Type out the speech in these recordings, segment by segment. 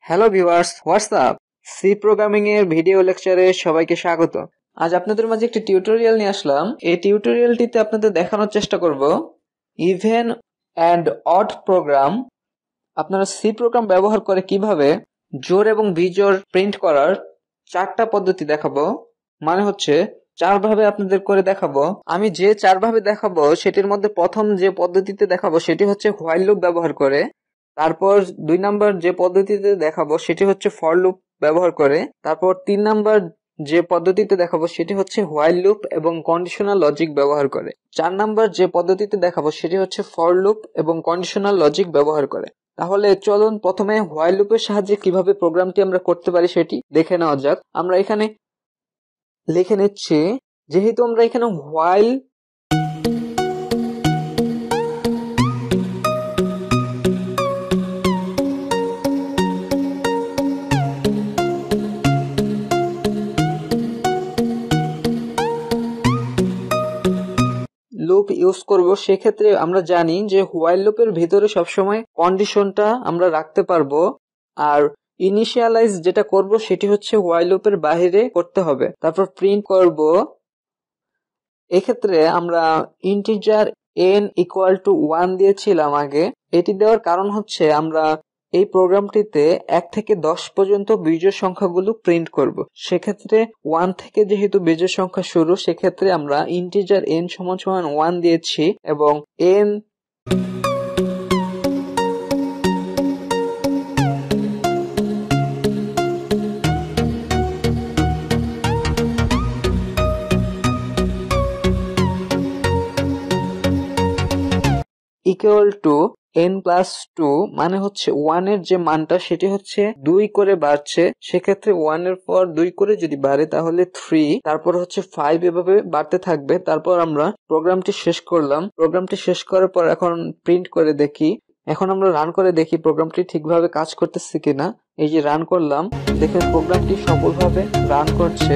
Hello viewers, WhatsApp. C programming এর video লেকচারে সবাইকে স্বাগত। আজ আপনাদের মাঝে একটি টিউটোরিয়াল নিয়ে আসলাম। এই টিউটোরিয়ালটিতে আপনাদের দেখানোর চেষ্টা করব ইভেন অ্যান্ড অড প্রোগ্রাম আপনারা সি প্রোগ্রাম ব্যবহার করে কিভাবে জোড় এবং বিজোড় প্রিন্ট করার 4টা পদ্ধতি দেখাবো। মানে হচ্ছে 4 ভাবে আপনাদের করে দেখাবো। আমি যে 4 ভাবে দেখাবো সেটির মধ্যে প্রথম যে পদ্ধতিতে দেখাবো সেটি হচ্ছে হোয়াইল লুপ ব্যবহার করে। তারপর 2 নাম্বার যে পদ্ধতিতে দেখাবো সেটি হচ্ছে ফর লুপ ব্যবহার করে। তারপর 3 নাম্বার যে পদ্ধতিতে দেখাবো সেটি হচ্ছে হোয়াইল লুপ এবং কন্ডিশনাল লজিক ব্যবহার করে। 4 নাম্বার যে পদ্ধতিতে দেখাবো সেটি হচ্ছে ফর লুপ এবং কন্ডিশনাল লজিক ব্যবহার করে। তাহলে চলুন প্রথমে হোয়াইল লুপের সাহায্যে কিভাবে প্রোগ্রামটি আমরা করতে পারি সেটি দেখে নেওয়া যাক। আমরা এখানে লিখে নিচ্ছি, যেহেতু আমরা এখানে হোয়াইল লুপ ইউজ করব, সেক্ষেত্রে আমরা জানি যে হোয়াইল লুপের ভিতরে সবসময় কন্ডিশনটা আমরা রাখতে পারবো, আর ইনিশিয়ালাইজ যেটা করব সেটি হচ্ছে হোয়াইল লুপের বাইরে করতে হবে। তারপর প্রিন্ট করব। এক্ষেত্রে আমরা ইন্টিজার n ইকুয়াল টু 1 দিয়েছিলাম আগে। এটি দেওয়ার কারণ হচ্ছে আমরা এই প্রোগ্রামটিতে 1 থেকে 10 পর্যন্ত বিজোড় সংখ্যাগুলো প্রিন্ট করব। সেক্ষেত্রে 1 থেকে যেহেতু বিজোড় সংখ্যা শুরু, সেক্ষেত্রে আমরা ইন্টিজার n সমান সমান 1 দিয়েছি এবং n equal to n plus 2, মানে হচ্ছে 1 এর যে মানটা সেটি হচ্ছে 2 করে বাড়ছে। সেক্ষেত্রে 1 এর পর 2 করে যদি বাড়ে তাহলে 3, তারপর হচ্ছে 5, এভাবে বাড়তে থাকবে। তারপর আমরা প্রোগ্রামটি শেষ করলাম। প্রোগ্রামটি শেষ করার পর এখন প্রিন্ট করে দেখি। এখন আমরা রান করে দেখি প্রোগ্রামটি ঠিকভাবে কাজ করতেছে কিনা। এই যে রান করলাম, দেখেন প্রোগ্রামটি সফলভাবে রান করছে।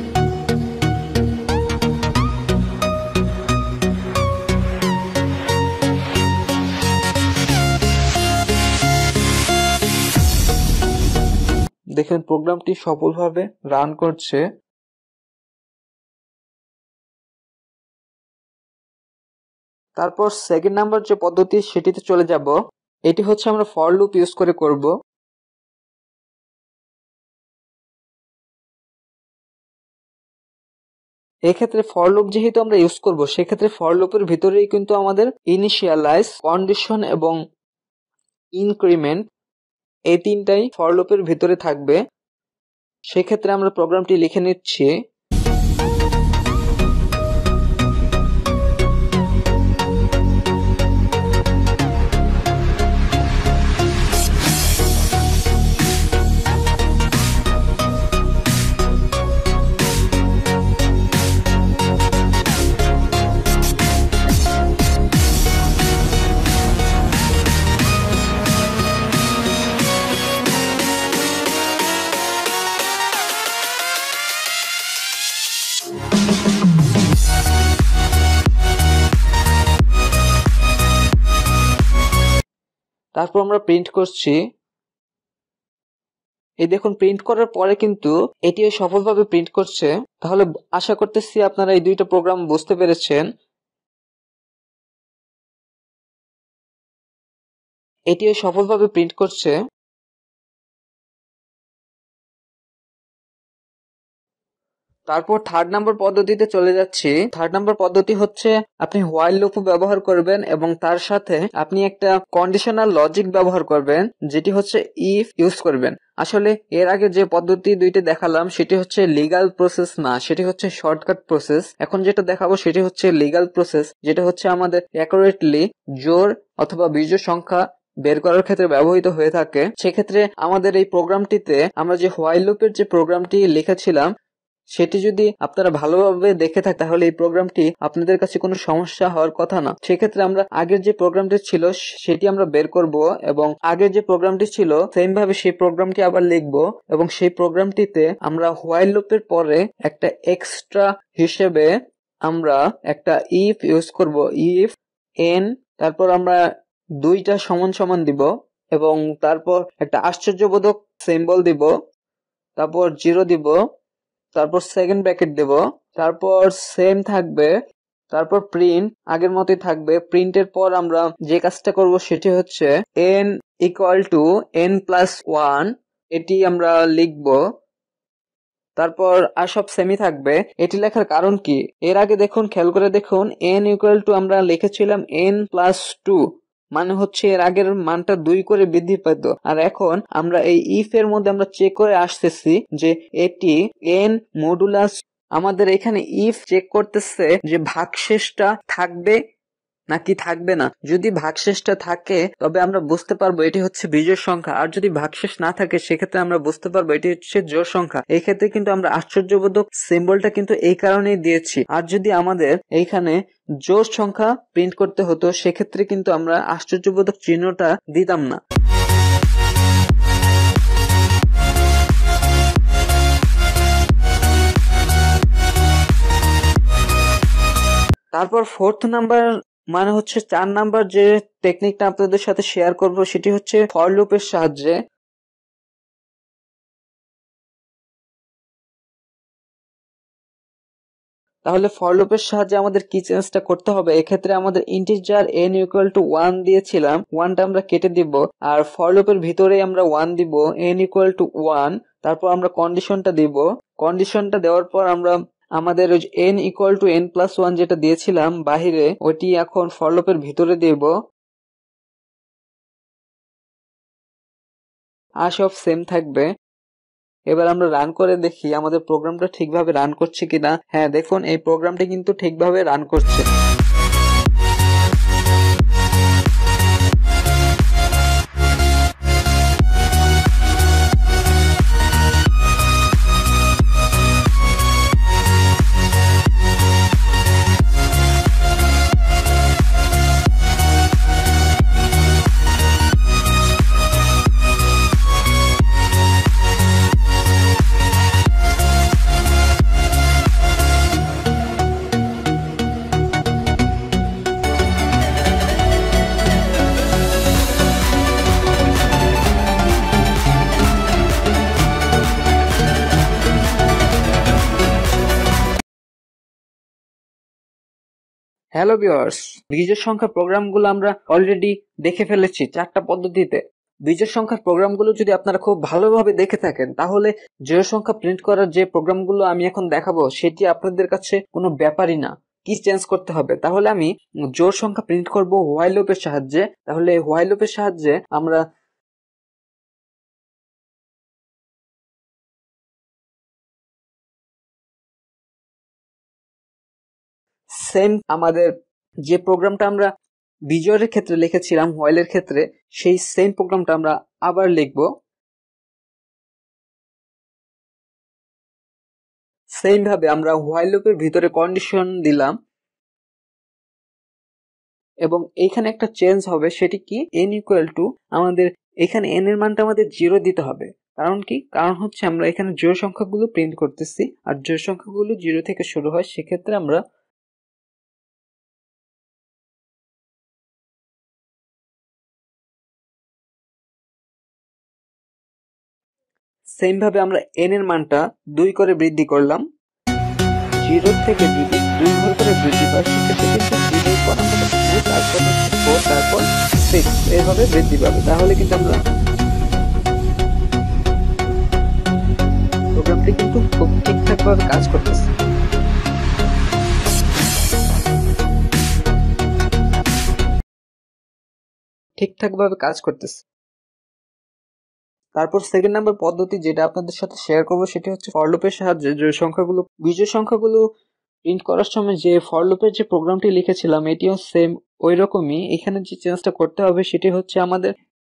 দেখেন প্রোগ্রামটি সফলভাবে রান করছে। তারপর সেকেন্ড নাম্বার যে পদ্ধতি সেটিতে চলে যাব। এটি হচ্ছে আমরা ফর লুপ ইউজ করে করব। এক্ষেত্রে ফর লুপ যেহেতু আমরা ইউজ করব, সেক্ষেত্রে ফর লুপের ভিতরেই কিন্তু আমাদের ইনিশিয়ালাইজ, কন্ডিশন এবং ইনক্রিমেন্ট এই তিনটাই ফর লুপের ভিতরে থাকবে। সেক্ষেত্রে আমরা প্রোগ্রামটি লিখে নিচ্ছি। তারপর আমরা প্রিন্ট করছি। এই দেখুন প্রিন্ট করার পরে কিন্তু এটিও সফলভাবে প্রিন্ট করছে। তাহলে আশা করতেছি আপনারা এই দুইটা প্রোগ্রাম বুঝতে পেরেছেন। এটিও সফলভাবে প্রিন্ট করছে। তারপর থার্ড নাম্বার পদ্ধতিতে চলে যাচ্ছি। থার্ড নাম্বার পদ্ধতি হচ্ছে আপনি হোয়াইল লুপ ব্যবহার করবেন এবং তার সাথে আপনি একটা কন্ডিশনাল লজিক ব্যবহার করবেন, যেটি হচ্ছে ইফ ইউজ করবেন। আসলে এর আগে যে পদ্ধতি দুইটি দেখালাম সেটি হচ্ছে লিগ্যাল প্রসেস না, সেটি হচ্ছে শর্টকাট প্রসেস। এখন যেটা দেখাবো সেটি হচ্ছে লিগ্যাল প্রসেস, যেটা হচ্ছে আমাদের অ্যাকুরেটলি জোড় অথবা বিজোড় সংখ্যা বের করার ক্ষেত্রে ব্যবহৃত হয়ে থাকে। সেক্ষেত্রে আমাদের এই প্রোগ্রামটিতে আমরা যে হোয়াইল লুপের যে প্রোগ্রামটি লিখেছিলাম সেটি যদি আপনারা ভালোভাবে দেখে থাকেন তাহলে এই প্রোগ্রামটি আপনাদের কাছে কোনো সমস্যা হওয়ার কথা না। সেক্ষেত্রে আমরা আগের যে প্রোগ্রামটি ছিল সেটি আমরা বের করব এবং আগের যে প্রোগ্রামটি ছিল সেম ভাবে সেই প্রোগ্রামটি আবার লিখব এবং সেই প্রোগ্রামটিতে আমরা হোয়াইল লুপের পরে একটা এক্সট্রা হিসেবে আমরা একটা ইফ ইউজ করব। ইফ n, তারপর আমরা দুইটা সমান সমান দিব। এবং তারপর একটা আশ্চর্যবোধক সিম্বল দিব, তারপর 0 দিব, তারপর সেকেন্ড ব্র্যাকেট দেব, তারপর সেম থাকবে, তারপর প্রিন্ট আগের মতোই থাকবে। প্রিন্টের পর আমরা যে কাজটা করব সেটি হচ্ছে n ইকুয়াল টু n+1 এটি আমরা লিখব। তারপর আর সব সেমই থাকবে। এটি লেখার কারণ কি, এর আগে দেখুন, খেয়াল করে দেখুন, n ইকুয়াল টু আমরা লিখেছিলাম n+2, মানে হচ্ছে এর আগের মানটা 2 করে বৃদ্ধি পেত। আর এখন আমরা এই ইফ এর মধ্যে আমরা চেক করে আসতেছি যে এটি n মডুলাস, আমাদের এখানে ইফ চেক করতেছে যে ভাগশেষটা থাকবে নাকি থাকবে না। যদি ভাগশেষটা থাকে তবে আমরা বুঝতে পারবো এটি হচ্ছে বিজোড় সংখ্যা, আর যদি ভাগশেষ না থাকে সেক্ষেত্রে আমরা বুঝতে পারবো এটি হচ্ছে জোড় সংখ্যা। এই ক্ষেত্রে কিন্তু আমরা আশ্চর্যবোধক সিম্বলটা কিন্তু এই কারণেই দিয়েছি। আর যদি আমাদের এইখানে জোড় সংখ্যা প্রিন্ট করতে হতো সেক্ষেত্রে কিন্তু আমরা আশ্চর্যবোধক চিহ্নটা দিতাম না। তারপর 4th নাম্বার মানে হচ্ছে 4 নাম্বার যে টেকনিকটা আপনাদের সাথে শেয়ার করব সেটি হচ্ছে ফর লুপের সাহায্যে। তাহলে ফর লুপের সাহায্যে আমাদের কি চেঞ্জটা করতে হবে, এক্ষেত্রে আমাদের ইন্টিজার n ইকুয়াল টু 1 দিয়েছিলাম, 1টা আমরা কেটে দিব, আর ফর লুপের ভিতরেই আমরা 1 দিব, n ইকুয়াল টু 1। তারপর আমরা কন্ডিশনটা দিব, কন্ডিশনটা দেওয়ার পর আমরা আমাদের ওই n ইকুয়াল টু n+1 যেটা দিয়েছিলাম বাহিরে, ওইটি এখন ফর লুপের ভিতরে দিব। আর সব সেম থাকবে। এবার আমরা রান করে দেখি আমাদের প্রোগ্রামটা ঠিকভাবে রান করছে কিনা। হ্যাঁ, দেখুন এই প্রোগ্রামটি কিন্তু ঠিকভাবে রান করছে। হ্যালো ভিউয়ার্স, বিজোড় সংখ্যা প্রোগ্রামগুলো আমরা অলরেডি দেখে ফেলেছি 4টা পদ্ধতিতে। বিজোড় সংখ্যার প্রোগ্রামগুলো যদি আপনারা খুব ভালোভাবে দেখে থাকেন তাহলে জোড় সংখ্যা প্রিন্ট করার যে প্রোগ্রামগুলো আমি এখন দেখাবো সেটি আপনাদের কাছে কোনো ব্যাপারই না। কি চেঞ্জ করতে হবে, তাহলে আমি জোড় সংখ্যা প্রিন্ট করব হোয়াইল লুপের সাহায্যে। তাহলে হোয়াইল লুপের সাহায্যে আমরা সেম আমাদের যে প্রোগ্রামটা আমরা বিজয়ের ক্ষেত্রে লিখেছিলাম হোয়াইলের ক্ষেত্রে, সেই সেম প্রোগ্রামটা আমরা আবার লিখব। সেম ভাবে আমরা হোয়াইল লুপের ভিতরে কন্ডিশন দিলাম এবং এইখানে একটা চেঞ্জ হবে, সেটি কি, n ইকুয়াল টু আমাদের এখানে n এর মানটা আমাদের 0 দিতে হবে। কারণ কি, কারণ হচ্ছে আমরা এখানে জোড় সংখ্যাগুলো প্রিন্ট করতেছি, আর জোড় সংখ্যাগুলো 0 থেকে শুরু হয়, সেক্ষেত্রে আমরা সেম ভাবে আমরা n এর মানটা 2 করে বৃদ্ধি করলাম। 0 থেকে যদি 2 ঘর করে বৃদ্ধি পায় সেক্ষেত্রে কিন্তু 0 এর পর আমরা 2, তারপর 4, তারপর 6 এইভাবে বৃদ্ধি পাবে। তাহলে কিন্তু আমরা প্রোগ্রামটি কিন্তু খুব ঠিকঠাক ভাবে কাজ করতেছে। তারপর সেকেন্ড নাম্বার পদ্ধতি যেটা আপনাদের সাথে শেয়ার করবো সেটি হচ্ছে ফর লুপের সাহায্যে যে সংখ্যাগুলো, বিজোড় সংখ্যাগুলো প্রিন্ট করার সময় যে ফর লুপের যে প্রোগ্রামটি লিখেছিলাম এটিও সেম ওই রকমই। এখানে যে চেঞ্জটা করতে হবে সেটি হচ্ছে আমাদের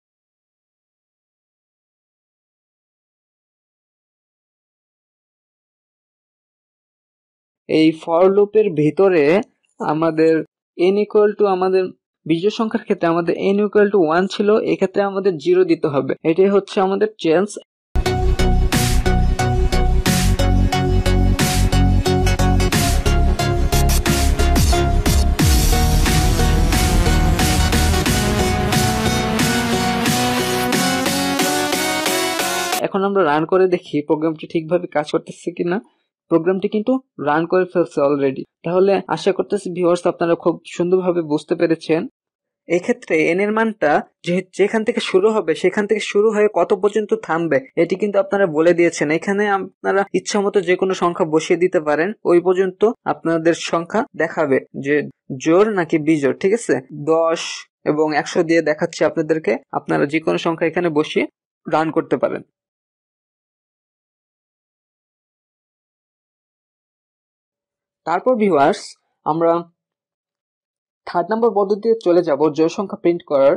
এই ফর লুপের ভিতরে আমাদের n ইকুয়াল টু, আমাদের বিজোড় সংখ্যার ক্ষেত্রে আমাদের n ইকুয়াল টু 1 ছিল, এক্ষেত্রে আমাদের 0 দিতে হবে। এটাই হচ্ছে আমাদের চেঞ্জ। এখন আমরা রান করে দেখি প্রোগ্রামটি ঠিকভাবে কাজ করতেছে কিনা। প্রোগ্রামটি কিন্তু রান করে ফেলছে অলরেডি। তাহলে আশা করতেছি ভিউয়ার্স আপনারা খুব সুন্দরভাবে বুঝতে পেরেছেন। এক্ষেত্রে n এর মানটা যেখান থেকে শুরু হবে সেখান থেকে শুরু হয়ে কত পর্যন্ত থামবে এটি কিন্তু আপনারা বলে দিয়েছেন। এখানে আপনারা ইচ্ছা মতো যে কোনো সংখ্যা বসিয়ে দিতে পারেন, ওই পর্যন্ত আপনাদের সংখ্যা দেখাবে যে জোড় নাকি বিজোড়। ঠিক আছে, 10 এবং 100 দিয়ে দেখাচ্ছে আপনাদেরকে। আপনারা যে কোনো সংখ্যা এখানে বসিয়ে রান করতে পারেন। তারপর ভিউয়ার্স আমরা থার্ড নাম্বার পদ্ধতিতে চলে যাব জোড় সংখ্যা প্রিন্ট করার।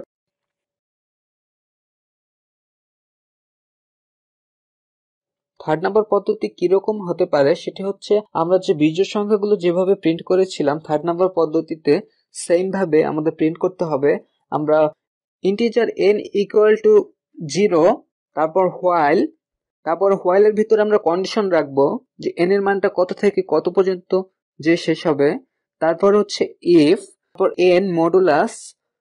থার্ড নাম্বার পদ্ধতি কিরকম হতে পারে সেটি হচ্ছে, আমরা যে বিজোড় সংখ্যাগুলো যেভাবে প্রিন্ট করেছিলাম থার্ড নাম্বার পদ্ধতিতে সেম ভাবে আমাদের প্রিন্ট করতে হবে। আমরা ইন্টিজার n ইকুয়াল টু 0, তারপর হোয়াইল এর ভিতরে আমরা কন্ডিশন রাখবো যে n এর মানটা কত থেকে কত পর্যন্ত যে শেষ হবে। তারপর হচ্ছে ইফ, তারপর n মডুলাস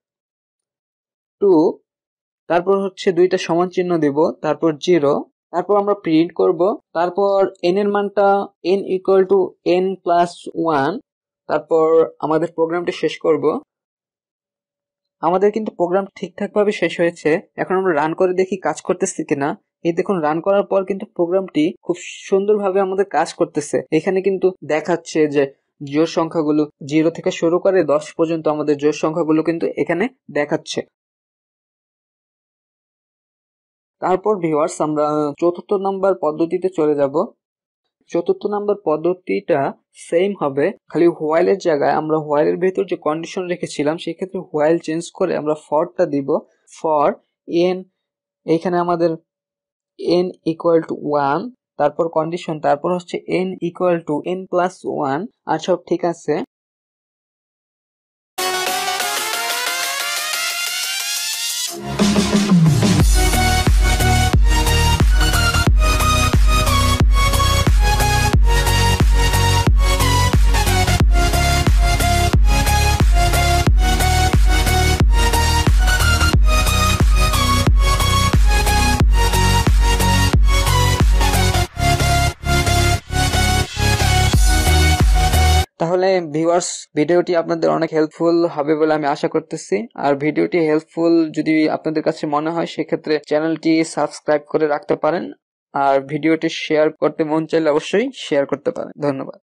2, তারপর হচ্ছে দুইটা সমান চিহ্ন দিব, তারপর 0, তারপর আমরা প্রিন্ট করব। তারপর n এর মানটা n equal to n plus 1, তারপর আমাদের প্রোগ্রামটি শেষ করব। আমাদের কিন্তু প্রোগ্রাম ঠিকঠাক ভাবে শেষ হয়েছে। এখন আমরা রান করে দেখি কাজ করতেছে কিনা। এই দেখুন, রান করার পর কিন্তু প্রোগ্রামটি খুব সুন্দরভাবে আমাদের কাজ করতেছে। এখানে কিন্তু দেখাচ্ছে যে জোড় সংখ্যাগুলো 0 থেকে শুরু করে 10 পর্যন্ত আমাদের জোড় সংখ্যাগুলো কিন্তু এখানে দেখাচ্ছে। তারপর ভিউয়ার্স আমরা চতুর্থ নাম্বার পদ্ধতিতে চলে যাব। চতুর্থ নাম্বার পদ্ধতিটা সেম হবে, খালি হোয়াইলের জায়গায় আমরা হোয়াইলের ভেতর যে কন্ডিশন রেখেছিলাম সেক্ষেত্রে হোয়াইল চেঞ্জ করে আমরা ফরটা দিব। ফর n, এইখানে আমাদের n ইকুয়াল টু 1, তারপর কন্ডিশন, তারপর হচ্ছে n equal to n plus 1, আর সব ঠিক আছে। তাহলে ভিউয়ার্স ভিডিওটি আপনাদের অনেক হেল্পফুল হবে বলে আমি আশা করতেছি। আর ভিডিওটি হেল্পফুল যদি আপনাদের কাছে মনে হয় সেক্ষেত্রে চ্যানেলটি সাবস্ক্রাইব করে রাখতে পারেন। আর ভিডিওটি শেয়ার করতে মন চাইলে অবশ্যই শেয়ার করতে পারেন। ধন্যবাদ।